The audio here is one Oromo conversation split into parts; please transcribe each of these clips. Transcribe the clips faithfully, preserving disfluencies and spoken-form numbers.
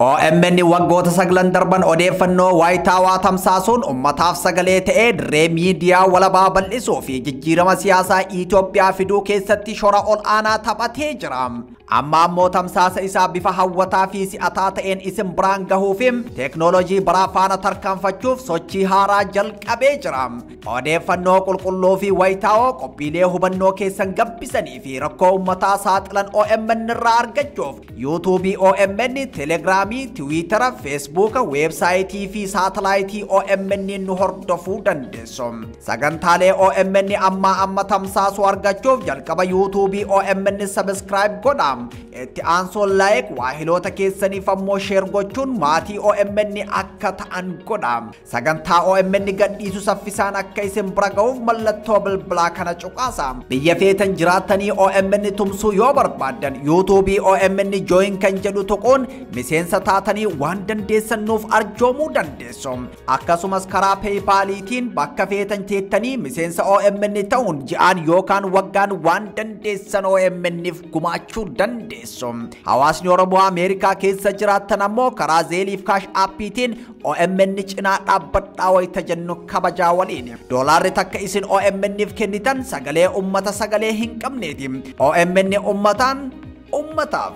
O M N waggoota saglan darban odeeffannoo waayitaawaa tamsaasuun ummataaf sagalee ta'ee dirree miidiyaa walabaa bal'isuu fi jijjiirama siyaasaa Itoophiyaa fiduu keessatti shora ol aanaa taphatee jira. Amma ammoo tamsaasa isaa bifa hawwataa fi si'ataa ta'een isin biraan gahuufi teeknooloojii biraa faana tarkaanfachuuf sochii haaraa jalqabee jira. Odeeffannoo qulqulluu fi waayitaawoo qophiilee hubannoo keessan gabbisanii fi rakkoo ummataa saaxilan O M N irraa argachuuf YouTube O M N, Telegram, Twitter, Facebook, website fi satellite O M N nu hordofuu dandeessu. Sagantaalee O M N amma amma tamsaasu argachuuf jalqaba YouTube O M N subscribe godhaa. Itti aansuun like waahiloota keessaniif ammoo share gochuun maatii O M N akka ta'an godhaa. Sagantaa O M N gadhiisu saffisaan akka isin bira ga'uuf mallattoo bilbilaa kana cuqaasaa. Biyya feetan jiraatanii O M N tumsuu yoo barbaadan YouTube O M N join kan jedhu tuquun miseensa taatanii waan dandeessanuuf arjoomuu dandeessu. Akkasumas karaa PayPaliitiin bakka feetan teettanii miseensa O M N ta'uun ji'aan yookaan waggaan waan dandeessan O M Nif gumaachuu dandeessu. Hawaasni Oromoo Ameerikaa keessa jiraattan ammoo karaa Zeeliif Kaash Aappiitiin O M N cinaa dhaabbadhaa wayita jennu kabajaa waliin. Doolaarri takka isin O M Nif kennitan sagalee ummata sagalee hin qabneeti. O M N ummataan ummataaf.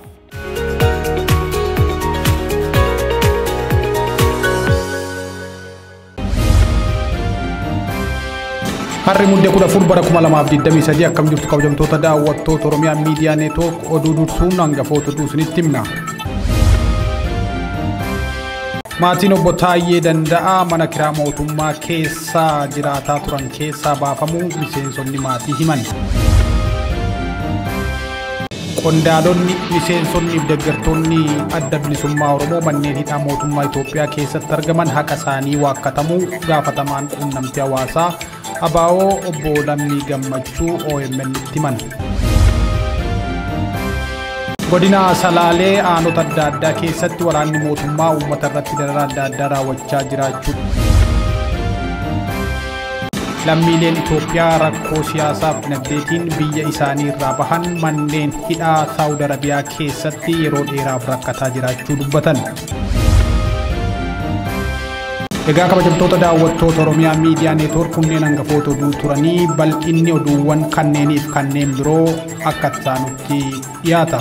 Harri mudde kudha afur bara kuma lamaaf digdamii sadii akkam jirtu kabajamtoota daawwattoota Oromiyaa Miidiyaa Neetwoork oduu dursuun hangafoota oduu isinitti himna. Maatiin obbo Taayyee Danda'aa mana kiraa mootummaa keessa jiraataa turan keessaa baafamuu miseensonni maatii himan. Qondaalonni miseensonni fi deeggartoonni adda bilisummaa Oromoo manneen hidhaa mootummaa Itoophiyaa keessatti argaman haqa isaanii waakkatamuu gaafatamaan quunnamtii hawaasaa Abaa'oo obbo Lammii Gammachuu O M N'itti himan. Godina Salaalee aanota adda addaa keessatti waraanni mootummaa uummata irratti dararaa adda addaa raawwachaa jiraachuu. Lammiileen Itoophiyaa rakkoo siyaasaaf dinagdeetiin biyya isaanii irraa bahan manneen hidhaa Saawud Arabiyaa keessatti yeroo dheeraaf rakkataa jiraachuu dubbatan. Egaa kabajamtoota daawwattoota Oromiyaa Miidiyaa Neetwoork kunneen hangafoota oduu turanii bal'inni oduuwwan kanneeniif kanneen biroo akka taanutti dhiyaata.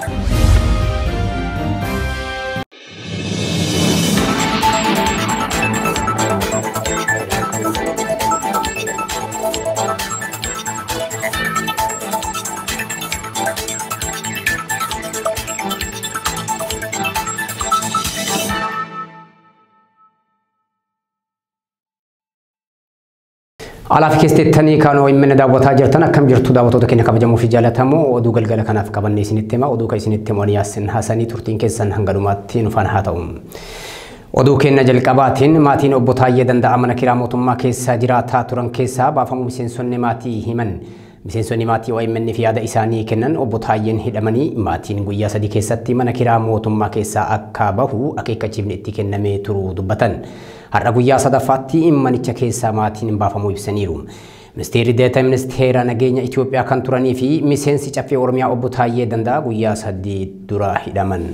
Alaaf keessatti kanoo immoo daawwataa jirtan akkam jirtu daawwattoota keenya kabajamoo fi jaallatamoo oduu galgala kanaaf qabannee isinitti hima oduu kan isinitti himu Yaasin Hasanii turtiin keessan hanga dhumaatti nufaan haa ta'u. Oduu keenya jalqabaatiin maatiin obbo Taayyee Danda'aa mana kiraa mootummaa keessa jiraataa turan keessaa baafamuu miseensonni maatii himan. Miseensonni maatii O M N fi yaada isaanii kennan obbo Taayyeen hidhamanii maatiin guyyaa sadii keessatti mana kiraa mootummaa keessaa akka bahu akeekkachiifni itti kennamee turuu dubbatan. Har'a guyyaa sadaffaatti manicha keessaa maatiin baafamuu ibsaniiru. Ministeerri Deetaa Ministeera Nageenya Itoophiyaa kan turanii fi miseensi caffee Oromiyaa obbo Taayyee Danda'aa guyyaa sadii dura hidhaman.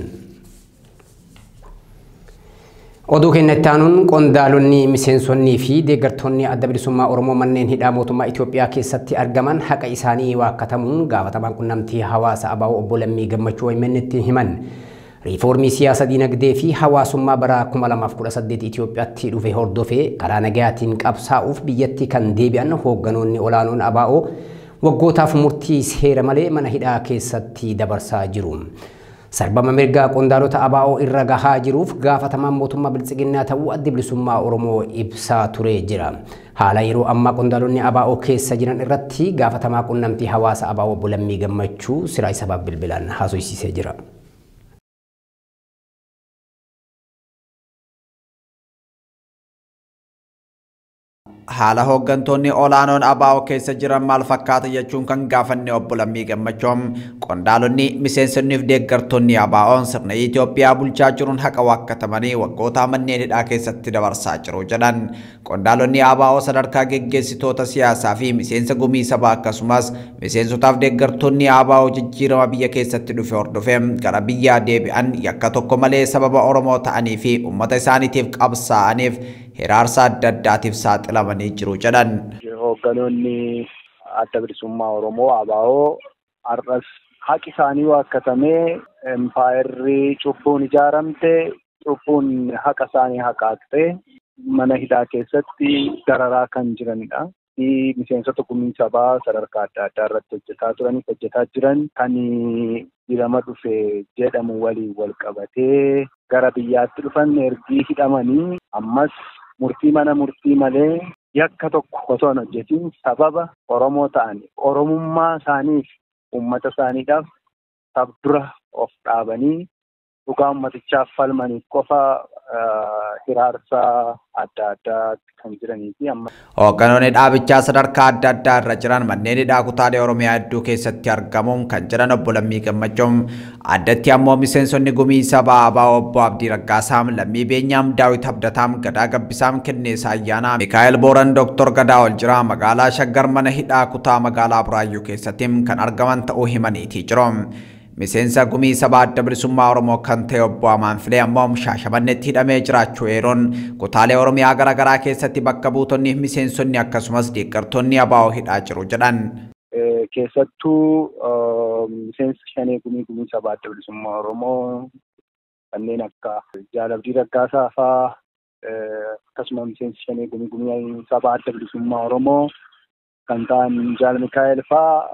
Oduu keenya itti aanuun qondaalonni miseensonnii fi deeggartoonni adda bilisummaa Oromoo manneen hidhaa mootummaa Itoophiyaa keessatti argaman haqa isaanii waakkatamuun gaafatamaan quunnamtii hawaasa Abaa'oo obbo Lammii Gammachuu O M N'itti himan. Riifoormii siyaasa dinagdee fi hawaasummaa bara kuma lamaaf kudha saddeet Itoophiyaatti dhufe hordofee karaa nagayaatiin qabsaa'uuf biyyatti kan deebi'an hoogganoonni olaanoon Abaa'oo waggootaaf murtii seera malee mana hidhaa keessatti dabarsaa jiru. Sarbama mirgaa qondaalota Abaa'oo irra gahaa jiruuf gaafatamaan mootummaa biltsiginnaa ta'uu adda bilisummaa Oromoo ibsaa ture jira. Haala yeroo ammaa qondaalonni Abaa'oo keessa jiran irratti gaafatamaa quunnamtii hawaasa Abaa'oo obbo Lammii Gammachuu siraa isa bilbilaan haasofsiisee jira. haala hooggantoonni olaanoon abaa'oo keessa jiran maal fakkaata jechuun kan gaafanne obbo Lammii Gammachoom qondaalonni miseensonniif deeggartoonni abaa'oon sirna Itoophiyaa bulchaa jiruun haqa waakkatamanii waggoota manneen hidhaa keessatti dabarsaa jiru jedhan. Qondaalonni abaa'oo sadarkaa geggeessitoota siyaasaa fi miseensa gumii sabaa akkasumas miseensotaaf deeggartoonni abaa'oo jijjiirama biyya keessatti dhufe hordofee gara biyyaa deebi'an yakka tokko malee sababa Oromoo ta'anii fi uummata isaaniitiif qabsaa'aniif hiraarsa adda addaatiif saaxilamanii jiru jedhan. Hoogganoonni adda bilisummaa Oromoo abaa'oo har'as haqi isaanii waakkatamee empaayirri cubbuun ijaaramte cubbuun haqa isaanii haqaaqxee mana hidhaa keessatti dararaa kan jiranidha. Miseensota gumii sabaa sadarkaa adda addaa irratti hojjetaa turanii hojjetaa jiran kan dirama dhufe jedhamu waliin wal qabatee gara biyyaatti dhufan ergii hidhamanii ammas murtii mana murtii malee yakka tokko osoo hin hojjetiin sababa Oromoo ta'an Oromummaa isaaniif uummata isaaniidhaaf sabdura of dhaabanii dhugaa uummatichaaf falmaniif qofa hiraarsaa adda addaa kan jiranii fi amma hoogganoonni dhaabichaa sadarkaa adda addaa irra jiran manneen hidhaa kutaalee Oromiyaa hedduu keessatti argamuun kan jiran obbo Lammii Gammachoom addatti ammoo miseensonni gumii sabaa abaa'oo obbo Abdii Raggaasaam, Lammii Beenyaam, Daawit Abdataam, Gadaa Gabbisaam, Kenneesaa Ayyaanaa, Mikaa'el Booran, Dooktor Gadaa Oljiraa magaalaa Shaggar mana hidhaa kutaa magaalaa Buraayyuu keessatti kan argaman ta'uu himaniitii jiru. Miseensa gumii sabaa adda bilisummaa Oromoo kan ta'e obbo Amaan Filee ammoo Shaashamannetti hidhamee jiraachuu eeruun kutaalee Oromiyaa garaagaraa keessatti bakka buutonni miseensonni akkasumas deeggartoonni abaa'oo hidhaa jiru jedhan. Keessattuu miseensi shanee gumii gumii sabaa adda bilisummaa Oromoo kanneen akka Jaal Abdii Raggaasaa fa'aa akkasuma miseensi shanee gumii gumii sabaa adda bilisummaa Oromoo kan ta'an Jaal Mikaa'el fa'aa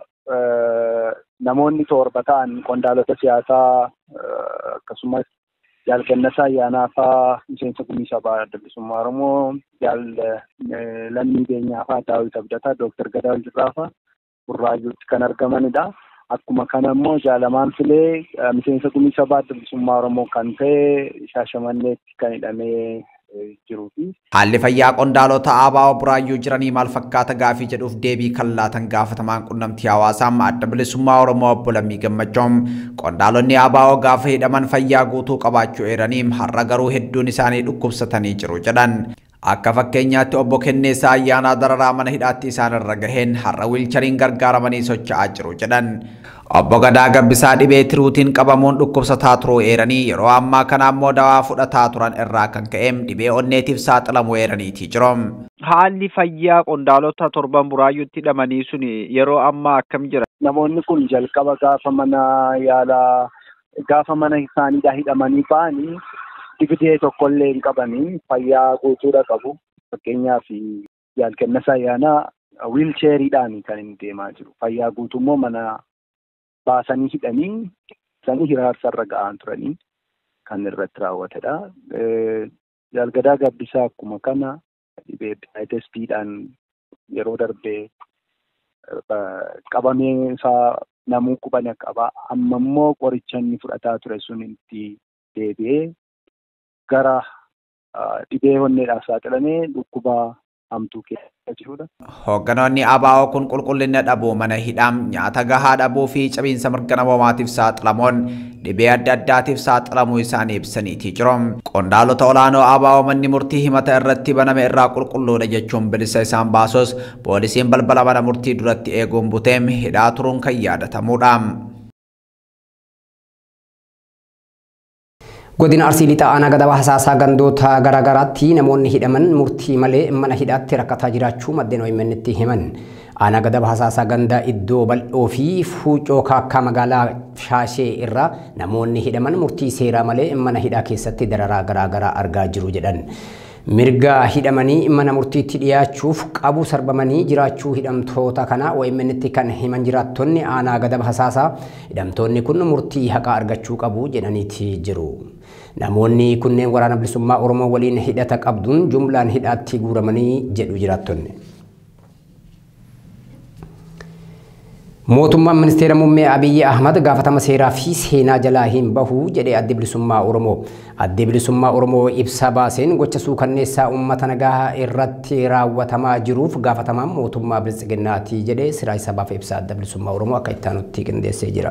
namoonni torba ta'an qondaalota siyaasaa akkasumas Jaal Kennesaa Ayyaanaa fa'aa miseensa gumii sabaa adda bilisummaa Oromoo Jaal Lammii Beenyaa fa'aa Daawit Abdataa Dooktar Gadaa Oljiraa fa'aa Burraayyuutti kan argamanidha. Akkuma kana immoo Jaal Amaan Filee miseensa gumii sabaa adda bilisummaa Oromoo kan ta'e Shaashamanneetti kan hidhamee jiruu fi haalli fayyaa qondaalota abaa'oo Buraayyuu jiranii maal fakkaata gaafii jedhuuf deebii kan laatan gaafatamaan qunnamtii hawaasaa adda bilisummaa Oromoo obbo Lammii Gammachoom qondaalonni abaa'oo gaafa hidhaman fayyaa guutuu qabaachuu eeranii har'a garuu hedduun isaanii dhukkubsatanii jiru jedhan. Akka fakkeenyaatti obbo Kenneesaa Ayyaanaa dararaa mana hidhaatti isaan irra gaheen har'a wiilchariin gargaaramanii socho'aa jiru jedhan. Obbo Gadaa Gabbisaa dhibee tiruutiin qabamuun dhukkubsataa turuu eeranii yeroo ammaa kana ammoo dawaa fudhataa turan irraa kan ka'eem dhibee onneetiif saaxilamuu eeraniitii jiru. Haalli fayyaa qondaalota torban Buraayyuutti hidhamanii sun yeroo ammaa akkam jira? Namoonni kun jalqaba gaafa mana yaalaa gaafa mana isaaniidhaa hidhamanii ba'anii dhibee tokkollee hin qabanii fayyaa guutuudha qabu. Fakkeenyaaf Jaal Kennesaa Ayyaanaa wiilcheeriidhaan kan inni deemaa jiru. Fayyaa guutummoo mana baasanii hidhanii sanii hiraarsarra ga'an turanii kan irratti raawwatedha. Jaal Gadaa Gabbisaa akkuma kana dhibee hepataayitiisiidhaan yeroo darbee qabamee isaa namuu qubana qaba. Amma immoo qoricha inni fudhataa ture sun itti deebi'ee gara dhibee onneedhaaf saaxilamee dhukkuba hamtuu keessa jirudha. Hoogganoonni abaa'oo kun qulqullina dhabuu mana hidhaa nyaata gahaa dhabuu fi cabiinsa mirga namoomaatiif saaxilamuun dhibee adda addaatiif saaxilamuu isaanii ibsaniitii jiru. Qondaalota olaanoo abaa'oo manni murtii himata irratti baname irraa qulqulluudha jechuun bilisa isaan baasus poolisiin balbala mana murtii duratti eeguun buteem hidhaa turuun kan yaadatamudha. Godina Arsii Lixaa aanaa Gadaa Bahasaasaa gandoota garaagaraatti namoonni hidhaman murtii malee mana hidhaatti rakkataa jiraachuu maddeen O M N tti himan. Aanaa Gadaa Bahasaasaa ganda iddoo bal'oo fi fuucoo kaakkaa magaalaa Shaashee irraa namoonni hidhaman murtii seeraa malee mana hidhaa keessatti dararaa garaagaraa argaa jiru jedhan. Mirga hidhamanii mana murtiitti dhiyaachuuf qabu sarbamanii jiraachuu hidhamtoota kana O M N tti kan himan jiraattonni aanaa Gadaa Bahasaasaa hidhamtoonni kun murtii haqaa argachuu qabu jedhaniiti jiru. Namoonni kunneen waraana bilisummaa Oromoo waliin hidhata qabduun jumlaan hidhaatti guuramanii jedhu jiraattonni. Mootummaan ministeera muummee Abiyyi Ahmad gaafatama seeraa fi seenaa jalaa hin bahu jedhee adda bilisummaa Oromoo. Adda bilisummaa Oromoo ibsa baaseen gocha suukanneessaa uummata nagaa irratti raawwatamaa jiruuf gaafatamaan mootummaa Biltsiginnaati jedhee Siraaj Sabaaf ibsa adda bilisummaa Oromoo akka itti aanutti qindeessee jira.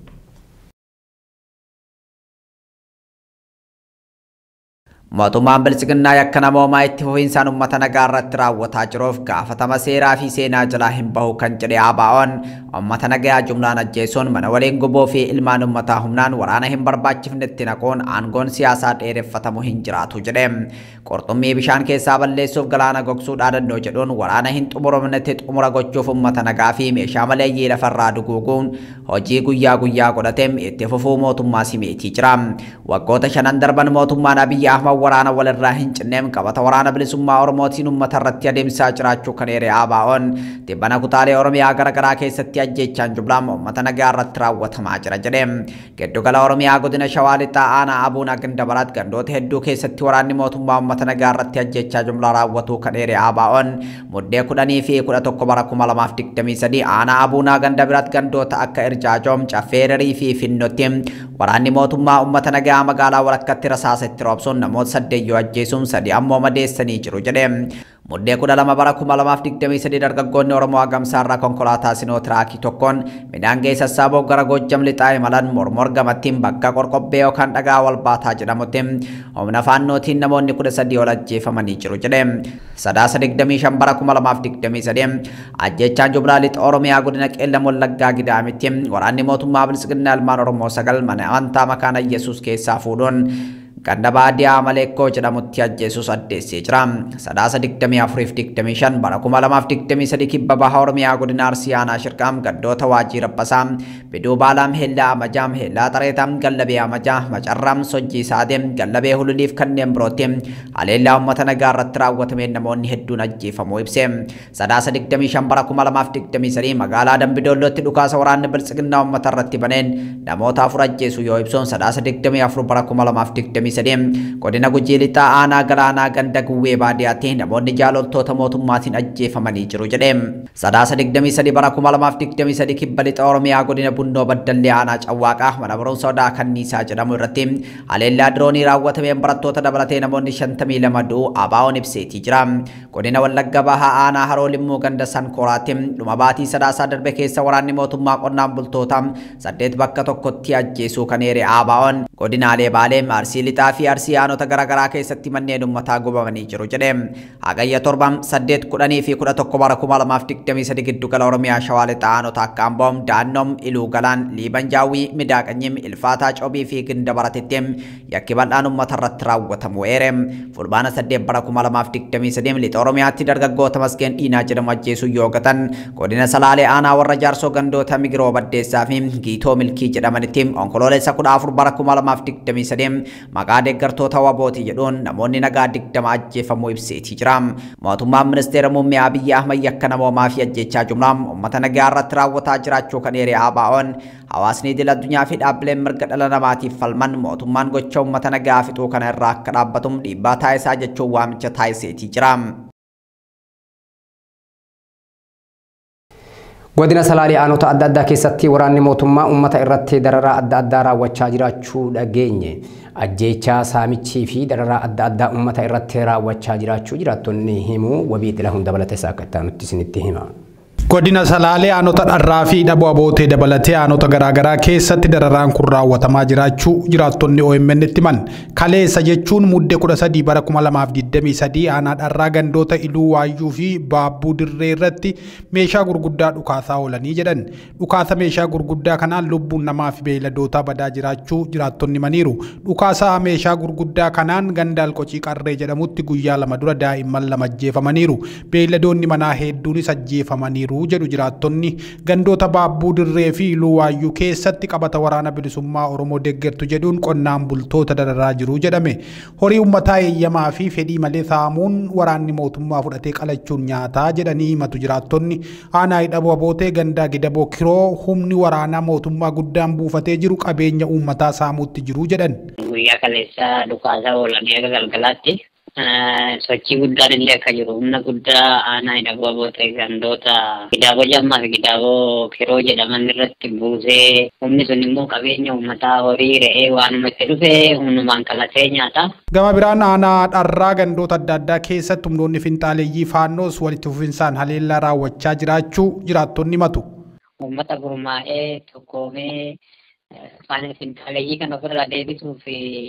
Mootummaan Biltsiginnaa yakka namoomaa itti fufiinsaan uummata nagaa irratti raawwataa jiruuf gaafatama seeraa fi seenaa jalaa hin bahu kan jedhe A B O'n uummata nagaa jumlaan ajjeesuun mana waliin gubuu fi ilmaan uummataa humnaan waraana hin barbaachifnetti naquun aangoon siyaasaa dheereffatamu hin jiraatu jedhe. Qurxummii bishaan keessaa balleessuuf galaana gogsuu dhaadannoo jedhuun waraana hin xumuramnetti xumura gochuuf uummata nagaa fi meeshaa maleeyyii lafarraa duguuguun hojii guyyaa guyyaa godhatee itti fufuu mootummaa simeetii jira. Waggoota shanan darban mootummaan Abiyyi Ahmad waraana walirraa hin cinneem qabata waraana bilisummaa Oromootiin uummata irratti adeemsaa jiraachuu kan eere A B O'n tibbana kutaalee Oromiyaa garaagaraa keessatti ajjeechaan jumlaan uummata nagaa irratti raawwatamaa jira jedhe. Giddugala Oromiyaa godina Shawaa Lixaa aanaa Abuuna Gandabarat gandoota hedduu keessatti waraanni mootummaa uummata nagaa irratti ajjeechaa jumlaa raawwatuu kan eere A B O'n muddee kudhanii fi kudha tokko bara kuma lamaaf digdamii sadii aanaa Abuuna Gandabarat gandoota akka Irjaajoom, Caffeererii fi Finnootti waraanni mootummaa uummata nagaa magaalaa walakkatti rasaasa itti roobsuun namoota saddeeyyoo ajjeesuun sadii ammoo madeessanii jiru jedhe. Muddee kudha lama bara kuma lamaaf digdamii sadii dargaggoonni Oromoo Agamsaarraa konkolaataa Sinootraakii tokkoon midhaan ga'ee sassaaboo gara Goojjam lixaa imalan mormor gamattiin bakka qorqobbee yookaan dhagaa wal baataa jedhamutti humna faannootiin namoonni kudha sadii ol ajjeefamanii jiru jedhe. Sadaasa digdamii shan bara kuma lamaaf digdamii sadii ajjeechaan jumlaa lixa Oromiyaa godina Qeellam Wallaggaa Gidaamitti waraanni mootummaa Biltsiginnaa ilmaan Oromoo sagal mana amantaa makaana Yesuus keessaa fuudhuun ganda baadiyyaa Maleekkoo jedhamutti ajjeesuus addeessee jira. Sadaasa digdamii afuriif digdamii shan bara kuma lamaaf digdamii sadii kibba baha Oromiyaa godina Arsii aanaa Shirqaam gandoota Waajjii Rabbasaa Biduu Baalaam Heellaa Amajaam Heellaa Xareetaam Gallabee Amajaa Macarraam Sojjii Saadeem Gallabee Hululiif kanneen birootti haleellaa uummata nagaa irratti raawwatameen namoonni hedduun ajjeefamuu ibse. Sadaasa digdamii shan bara kuma lamaaf digdamii sadii magaalaa Dambidollootti dhukaasa waraanni Biltsiginnaa uummata irratti baneen namoota afur ajjeesuu yoo ibsuun sadaasa digdamii afur bara kuma lamaaf digdamii sadii godina Gujii lixaa aanaa galaanaa ganda guwwee baadiyyaatti namoonni jaaloltoota mootummaatiin ajjeefamanii jiru jedhe. Sadaasa digdamii sadii bara kuma lamaaf digdamii sadii kibba lixa Oromiyaa godina Bunnoo Baddallee aanaa Cawwaaqaa mana barumsa Odaa Kanniisaa jedhamu irratti haleellaa diroonii raawwatameen barattoota dabalatee namoonni shantamii lama du'uu A B O'n ibseetii jira. Godina Wallagga Bahaa aanaa Haroo Limmuu ganda Sankooraatti dhuma baatii sadaasaa darbe keessa waraanni mootummaa qonnaan bultoota saddeet bakka tokkotti ajjeesuu kan eere A B O'n godinaalee Baalee Arsii lixaa fi Arsii aanota garaagaraa keessatti manneen uummataa gubamanii jiru jedhe. Hagayya torban saddeet kudhanii fi kudha tokko bara kuma lamaaf digdamii sadii giddugala Oromiyaa Shawaa lixaa aanota akka Amboom, Daannoom, Iluu Galaan, Liiban Jaawwii, Midaaqanyim, Ilfaataa Coobii fi Gindabaratitti yakki bal'aan uummata irratti raawwatamu eere. Fulbaana saddeet bara kuma lamaaf digdamii sadii lixa Oromiyaatti dargaggoota Maskeen Dhiinaa jedhamu ajjeesuu yoo gatan godina Salaalee aanaa warra Jaarsoo gandoota Migiroo Baddeessaa fi Giitoo Milkii jedhamanitti onkoloolessa kudha afur bara kuma lamaaf digdamii sadii maqaa deeggartoota wabooti jedhuun namoonni nagaa digdama ajjeefamuu ibseetii jira. Mootummaan ministeera muummee Abiyyi Ahmad yakka namoomaa fi ajjeechaa jumlaa uummata nagaa irratti raawwataa jiraachuu kan eere A B O'n hawaasni idil addunyaa fi dhaabbileen mirga dhala namaatiif falman mootummaan gocha uummata nagaa fixuu kana irraa akka dhaabbatuuf dhiibbaa taasisaa jechuun waamicha taasiseetii jira. Godina Salaalee aanota adda addaa keessatti waraanni mootummaa uummata irratti dararaa adda addaa raawwachaa jiraachuu dhageenye. Ajjeechaa saamichii fi dararaa adda addaa uummata irratti raawwachaa jiraachuu jiraattonni himu wabii xila hunda dabalatee akka itti aanutti isinitti hima. Godina Salaalee aanota dharraa fi dhaboo abootee dabalatee aanota garaagaraa keessatti dararaan kun raawwatamaa jiraachuu jiraattonni O M N itti himan. Kaleessa jechuun muddee kudha sadii bara kuma lamaaf digdamii sadii aanaa dharraa gandoota Iluu Waayyuu fi Baabbuu Dirree irratti meeshaa gurguddaa dhukaasaa oolanii jedhan. Dhukaasa meeshaa gurguddaa kanaan lubbuun namaa fi beeyladootaa badaa jiraachuu jiraattonni himaniiru. Dhukaasa meeshaa gurguddaa kanaan ganda Alqocii Qarree jedhamutti guyyaa lama dura daa'imman lama ajjeefamaniiru. Beeyladoonni manaa hedduunis ajjeefamaniiru jedhu jiraattonni gandoota Baabbuu Dirree fi Iluu Waayyuu keessatti qabata waraana bilisummaa Oromoo deeggartu jedhuun qonnaan bultoota dararaa jiru jedhame. Horii uummataa eeyyamaa fi fedhii malee saamuun waraanni mootummaa fudhatee qalachuun nyaataa jedhanii himatu jiraattonni. Aanaa dhaboo abootee gandaa Gidaboo Kiroo humni waraanaa mootummaa guddaan buufatee jiru qabeenya uummataa saamuutti jiru jedhan. Guyyaa kaleessa dhukaasa oolan eega galgalaatti sochii guddaan illee akka jiru humna guddaa aanaa hidhaboo ta'e gandoota Gidaaboo Jammaa fi Gidaaboo Kiroo jedhaman irratti buusee humni sun immoo qabeenya uummataa horii re'ee waanuma itti dhufe humnumaan qabatee nyaata. Gama biraan aanaa dharraa gandoota adda addaa keessatti humnoonni finxaaleeyyii faannoos walitti fufinsaan haleellaa raawwachaa jiraachuu jiraattonni himatu. Uummata gurmaa'ee tokkoomee faana finxaaleeyyii kan ofirraa deebisuuf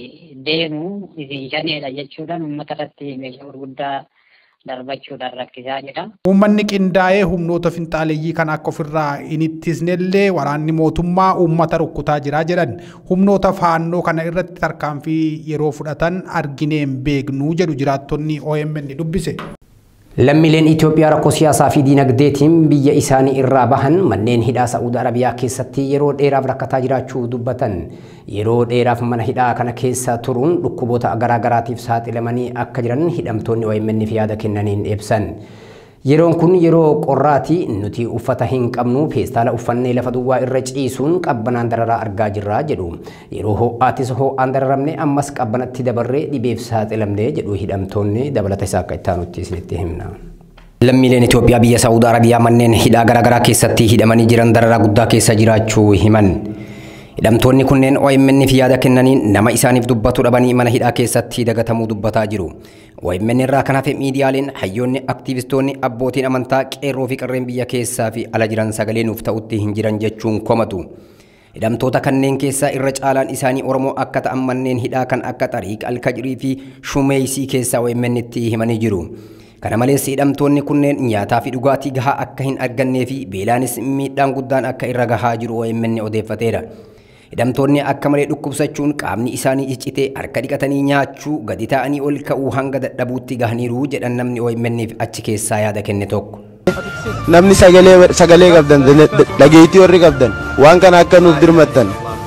deemu isin shaneedha jechuudhaan uummata irratti meeshaa gurguddaa darbachuudhaan rakkisaa jira. Uummanni qindaa'ee humnoota finxaaleeyyii kan akka ofirraa hin ittisnellee waraanni mootummaa uummata rukkutaa jira jedhan humnoota faannoo kana irratti tarkaanfii yeroo fudhatan argineen beeknuu jedhu jiraattonni O M N dubbise. Lammiileen Itoophiyaa rakkoo siyaasaa fi diinagdeetiin biyya isaanii irraa bahan manneen hidhaa Saa'uudi Arabiyaa keessatti yeroo dheeraaf rakkataa jiraachuu dubbatan. Yeroo dheeraaf mana hidhaa kana keessa turuun dhukkuboota garaa garaatiif saaxilamanii akka jiran hidhamtoonni O M N fi yaada kennaniin ibsan. Yeroon kun yeroo qorraati nuti uffata hin qabnu feestaala uffannee lafa duwwaa irra ciisuun qabbanaan dararaa argaa jirra jedhu. Yeroo ho'aatis ho'aan dararamne ammas qabbanatti dabarree dhibeef saaxilamne jedhu hidhamtoonni dabalata isaa akka ittaanutti isinitti himna. Lammiileen Itoophiyaa biyya Saa'uudi Arabiyaa manneen hidhaa garaa garaa keessatti hidhamanii jiran dararaa guddaa keessa jiraachuu himan. Hidhamtoonni kunneen O M N fi yaada kennaniin nama isaaniif dubbatu dhabanii mana hidhaa keessatti dagatamuu dubbataa jiru. O M N irraa kan hafe miidiyaaleen hayyoonni aktiivistoonni abbootiin amantaa qeerroo fi qarreen biyya keessaa fi ala jiran sagalee nuuf ta'utti hin jiran jechuun komatu. Hidhamtoota kanneen keessaa irra caalaan isaanii Oromoo akka ta'an manneen hidhaa kan akka Xariiq Alkajirii fi Shumeeysii keessaa O M N itti himanii jiru. Kana malees hidhamtoonni kunneen nyaataa fi dhugaatii gahaa akka hin argannee fi beelaanis miidhaan guddaan akka irra gahaa jiru O M N odeeffateera. Hidhamtoonni akka malee dhukkubsachuun qaamni isaanii ciccitee harka dhiqatanii nyaachuu gadi ta'anii ol ka'uu hanga dadhabuutti gahaniiru jedhan namni O M N achi keessaa yaada kenne tokko. Namni sagalee sagalee qabdan dhageettii warri qabdan waan kana akka nuuf dirmattan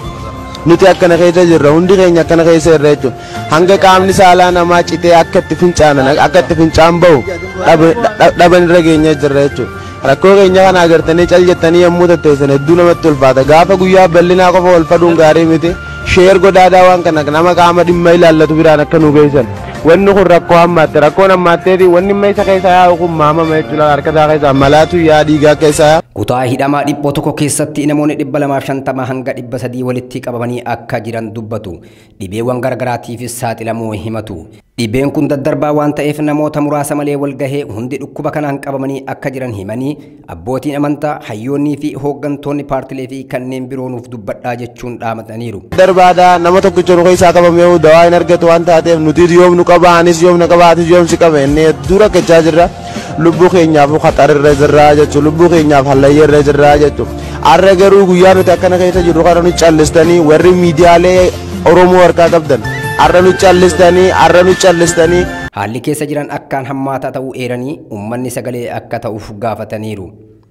nuti akkana keessa jirra hundi keenya akkana keessa irra jechuun hanga qaamni saalaa namaa citee akka itti fincaanan akka itti fincaan bahu dhaban irra geenya jirra jechuudha. Rakkoo keenya kana agartanii cal jettanii yommuu tatteessan hedduu namatti ulfaata. Gaafa guyyaa bal'inaa qofa wal faduun gaarii miti. Sheer godaadaa waan kana nama qaama dhimma ilaallatu biraan akka nu geessan. Wanni kun rakkoo hammaatte rakkoon hammaatteeti wanni dhimma isa keessa yaa'u kun maamama jechuudha harka isaa keessa malaatu yaa dhiigaa keessa yaa'u. Kutaa hidhamaa dhibboo tokko keessatti namoonni dhibba lamaaf shantama hanga dhibba sadii walitti qabamanii akka jiran dubbatu. Dhibeewwan garagaraatiifis saaxilamuu himatu. Dhibeen kun daddarbaa waan ta'eef namoota muraasa malee wal gahee hundi dhukkuba kanaan qabamanii akka jiran himanii abbootiin amantaa hayyoonnii fi hooggantoonni paartilee fi kanneen biroo nuuf dubbadhaa jechuun dhaamataniiru. Darbaadhaa nama tokkicha nuka isaa qabamee dawaa hin argatu waan taateef nuti yoom nu qabaanis yoom na qabaatis yoom si qaba inni hedduu rakkachaa jirra. Lubbuu keenyaaf qaxarirra jirra jechuudha lubbuu keenyaaf hallayyeerra jirra jechuudha. Har'a garuu guyyaa nuti akkana keessa jirru kana nu callistanii warri miidiyaalee Oromoo harkaa qabdan. Har'a nu callistanii har'a nu callistanii. Haalli keessa jiran akkaan hammaataa ta'uu eeranii uummanni sagalee akka ta'uuf gaafataniiru.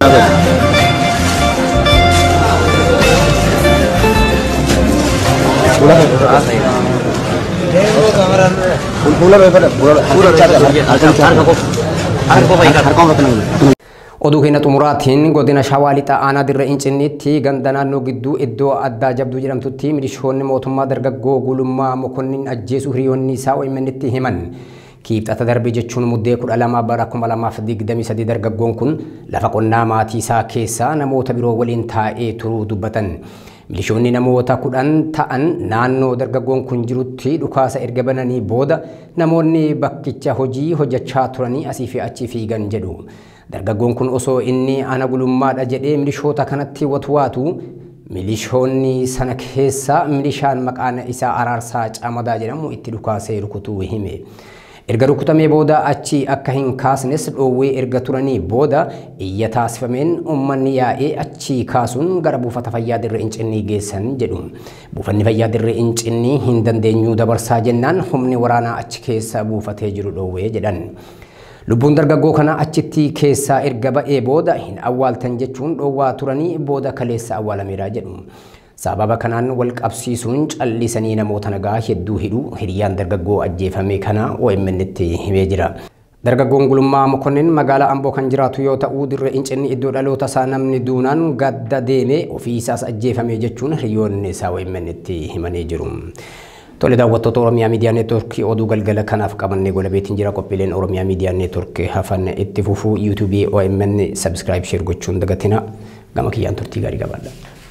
Oduu keenya xumuraatiin godina Shawaa Lixaa aanaa Dirree Incinniitti ganda naannoo gidduu iddoo addaa jabduu jedhamtutti milishoonni mootummaa dargaggoo Gulummaa Mokonnin ajjeesuu hiriyoonni isaa O M N itti himan. Kiibxata darbe jechuun muddee kudha lama bara kuma lamaaf digdamii sadii dargaggoon kun lafa qonnaa maatii isaa keessaa namoota biroo waliin taa'ee turuu dubbatan. Milishoonni namoota kudhan ta'an naannoo dargaggoon kun jirutti dhukaasa erga bananii booda namoonni bakkicha hojii hojjechaa turanii asii fi achi fiigan jedhu. Dargaggoon kun osoo inni ana gulummaadha jedhee milishoota kanatti watwaatu milishoonni sana keessa milishaan maqaan isaa Araarsaa Camadaa jedhamu itti dhukaasee rukutuu hime. Erga rukutamee booda achi akka hin kaasnes dhoowwee erga turanii booda iyya taasifameen uummanni yaa'ee achi kaasuun gara buufata fayyaa Dirree Incinnii geessan jedhu. Buufanni fayyaa Dirree Incinnii hin dandeenyu dabarsaa jennaan humni waraanaa achi keessa buufatee jiru dhoowwee jedhan. Lubbuun dargaggoo kana achitti keessaa erga ba'ee booda hin awwaaltan jechuun dhoowwaa turanii booda kaleessa awwaalameera jedhu. Sababa kanaan wal qabsiisuun callisanii namoota nagaa hedduu hidhu hiriyyaan dargaggoo ajjeefame kana O M N itti himee jira. Dargaggoon Gulummaa Mokonnin magaalaa Amboo kan jiraatu yoo ta'u Dirree Incinnii iddoo dhaloota isaa namni duunaan gadda deemee ofii isaas ajjeefame jechuun hiriyoonni isaa O M N itti himanii jiru. Tole daawwattoota Oromiyaa Miidiyaa Neetwoorkii oduu galgala kanaaf qabannee gola beetiin jira qophiileen Oromiyaa Miidiyaa Neetwoorkii hafan itti fufuu YouTube O M N subscribe share gochuun dagatina gama kiyyaan turtii gaarii qabaadha.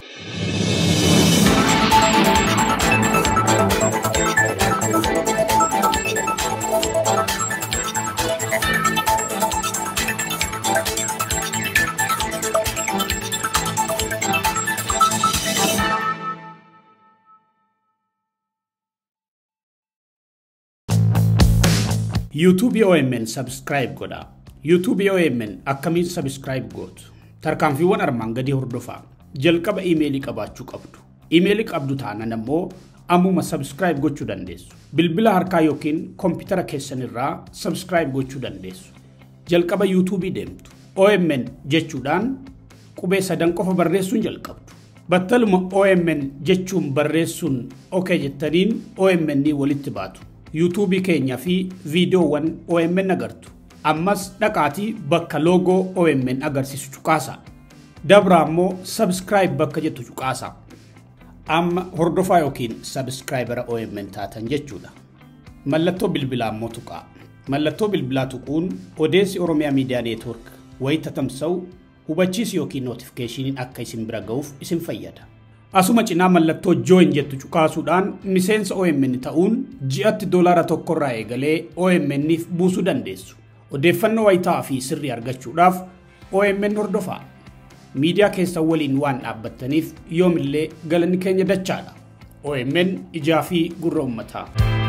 YouTube O M N subscribe goda. YouTube O M N akkamiin subscribe gootu. Tarkaanfiiwwan armaan gadii hordofaa. Jalqaba emailii qabaachuu qabdu. Emailii qabdu taanaan ammoo ammuma subscribe gochuu dandeessu. Bilbila harkaa yookiin kompiitara keessanirraa subscribe gochuu dandeessu. Jalqaba YouTube deemtu. O M N jechuudhaan qubee sadan qofa barreessuun jalqabdu. Battaluma O M N jechuun barreessuun okay jettaniin O M N walitti baatu. YouTube keenya fi viidiyoowwan O M N agartu. Ammas dhaqaatii bakka logo O M N agarsiisu cuqaasa. Dabra ammoo subscribe bakka jettu cuqaasa. Amma hordofaa yookiin subscribera O M N taatan jechuudha. Mallattoo bilbilaa ammoo tuqaa. Mallattoo bilbilaa tuquun odeessi Oromiyaa Miidiyaa Neetwoork wayita tamsa'u hubachiisi yookiin notificationin akka isin bira ga'uuf isin fayyada. Asuma cinaa mallattoo join jettu cuqaasuudhaan miseensa O M N ta'uun ji'atti doolaara tokkorraa eegalee O M Nif buusuu dandeessu. Odeeffannoo wayitaa fi sirrii argachuudhaaf O M N hordofaa. Miidiyaa keessan waliin waan dhaabbattaniif yoomillee galanni keenya dachaadha. O M N ijaa fi gurra uummataa.